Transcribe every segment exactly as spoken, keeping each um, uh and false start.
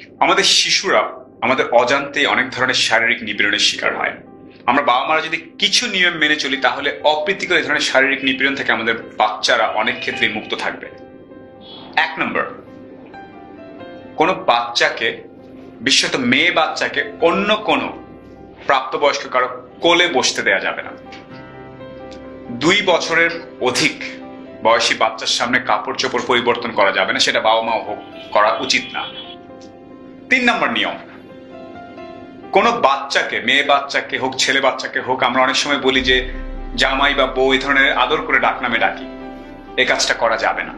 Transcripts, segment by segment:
আমাদের শিশুরা আমাদের অজান্তে অনেক ধরনের শারীরিক নিপীড়নের শিকার হয়। আমরা বাবা মারা যদি কিছু নিয়ম মেনে চলি তাহলে অপ্রীতিকর এই ধরনের শারীরিক নিপীড়ন থেকে আমাদের বাচ্চারা অনেক ক্ষেত্রে মুক্ত থাকবে। এক নম্বর, কোনো বাচ্চাকে, বিশেষত মেয়ে বাচ্চাকে অন্য কোনো প্রাপ্তবয়স্ক কারো কোলে বসতে দেয়া যাবে না। দুই বছরের অধিক বয়সী বাচ্চার সামনে কাপড় চোপড় পরিবর্তন করা যাবে না, সেটা বাবা মা হোক করা উচিত না। তিন নম্বর নিয়ম, কোনো বাচ্চাকে, মেয়ে বাচ্চাকে হোক ছেলে বাচ্চাকে হোক, আমরা অনেক সময় বলি যে জামাই বা বউ এই ধরনের আদর করে ডাক নামে ডাকি, এই কাজটা করা যাবে না।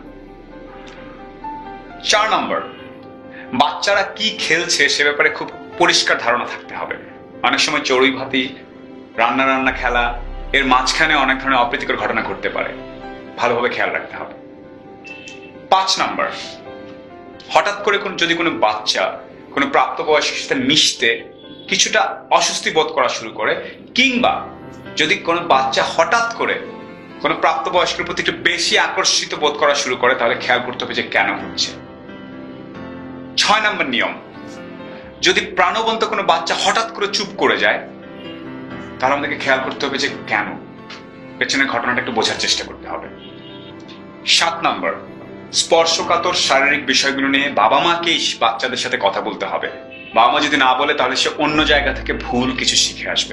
চার নম্বর, বাচ্চারা কি খেলছে সে ব্যাপারে খুব পরিষ্কার ধারণা থাকতে হবে। অনেক সময় চড়ুই ভাতি, রান্না রান্না খেলা, এর মাঝখানে অনেক ধরনের অপ্রীতিকর ঘটনা ঘটতে পারে, ভালোভাবে খেয়াল রাখতে হবে। পাঁচ নম্বর, হঠাৎ করে যদি কোনো বাচ্চা কোনো প্রাপ্তবয়স্কের সাথে মিশতে কিছুটা অস্বস্তি বোধ করা শুরু করে, কিংবা যদি কোনো বাচ্চা হঠাৎ করে কোনো প্রাপ্তবয়স্কের প্রতি একটু বেশি আকর্ষিত বোধ করা শুরু করে, তাহলে খেয়াল করতে হবে যে কেন হচ্ছে। ছয় নম্বর নিয়ম, যদি প্রাণবন্ত কোনো বাচ্চা হঠাৎ করে চুপ করে যায় তাহলে আমাদেরকে খেয়াল করতে হবে যে কেন, পেছনের ঘটনাটা একটু বোঝার চেষ্টা করতে হবে। সাত নম্বর, স্পর্শকাতর শারীরিক বিষয়গুলো নিয়ে বাবা মাকেই বাচ্চাদের সাথে কথা বলতে হবে। বাবা মা যদি না বলে তাহলে সে অন্য জায়গা থেকে ভুল কিছু শিখে আসবে।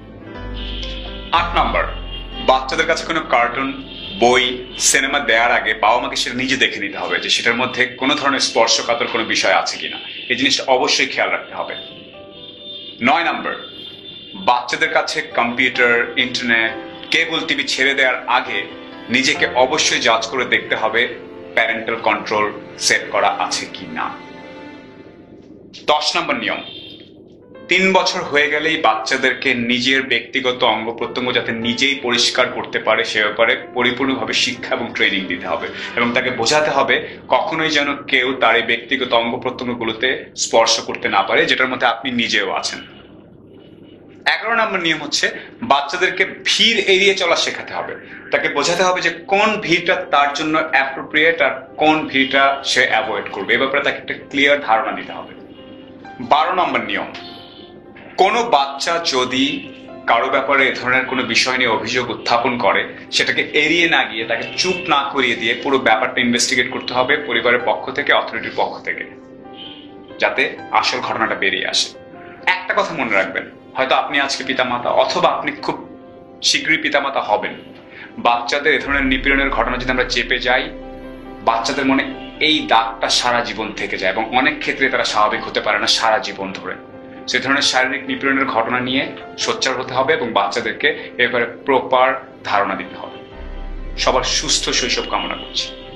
আট নম্বর, বাচ্চাদের কাছে কোনো কার্টুন, বই, সিনেমা দেওয়ার আগে বাবা মাকে সেটা নিজে দেখে নিতে হবে যে সেটার মধ্যে কোনো ধরনের স্পর্শকাতর কোনো বিষয় আছে কিনা, এই জিনিসটা অবশ্যই খেয়াল রাখতে হবে। নয় নম্বর, বাচ্চাদের কাছে কম্পিউটার, ইন্টারনেট, কেবল টিভি ছেড়ে দেওয়ার আগে নিজেকে অবশ্যই যাচ করে দেখতে হবে প্যারেন্টাল কন্ট্রোল সেট করা আছে কি না। দশ নম্বর নিয়ম, তিন বছর হয়ে গেলেই বাচ্চাদেরকে নিজের ব্যক্তিগত অঙ্গ প্রত্যঙ্গ যাতে নিজেই পরিষ্কার করতে পারে সে ব্যাপারে পরিপূর্ণভাবে শিক্ষা এবং ট্রেনিং দিতে হবে, এবং তাকে বোঝাতে হবে কখনোই যেন কেউ তার এই ব্যক্তিগত অঙ্গ প্রত্যঙ্গগুলোতে স্পর্শ করতে না পারে, যেটার মধ্যে আপনি নিজেও আছেন। এগারো নম্বর নিয়ম হচ্ছে বাচ্চাদেরকে ভিড় এড়িয়ে চলা শেখাতে হবে। তাকে বোঝাতে হবে যে কোন ভিড়টা তার জন্য অ্যাপ্রোপ্রিয়েট আর কোন ভিড়টা সে অ্যাভয়েড করবে, এ ব্যাপারে তাকে একটা ক্লিয়ার ধারণা দিতে হবে। বারো নম্বর নিয়ম, কোনো বাচ্চা যদি কারো ব্যাপারে এ ধরনের কোনো বিষয় নিয়ে অভিযোগ উত্থাপন করে সেটাকে এড়িয়ে না গিয়ে তাকে চুপ না করিয়ে দিয়ে পুরো ব্যাপারটা ইনভেস্টিগেট করতে হবে পরিবারের পক্ষ থেকে, অথরিটির পক্ষ থেকে, যাতে আসল ঘটনাটা বেরিয়ে আসে। একটা কথা মনে রাখবেন, হয়তো আপনি আজকে পিতামাতা অথবা আপনি খুব শীঘ্রই পিতামাতা হবেন, বাচ্চাদের এ ধরনের নিপীড়নের ঘটনা যদি আমরা চেপে যাই, বাচ্চাদের মনে এই দাগটা সারা জীবন থেকে যায় এবং অনেক ক্ষেত্রে তারা স্বাভাবিক হতে পারে না সারা জীবন ধরে। সে ধরনের শারীরিক নিপীড়নের ঘটনা নিয়ে সোচ্চার হতে হবে এবং বাচ্চাদেরকে এ ব্যাপারে প্রপার ধারণা দিতে হবে। সবার সুস্থ শৈশব কামনা করছি।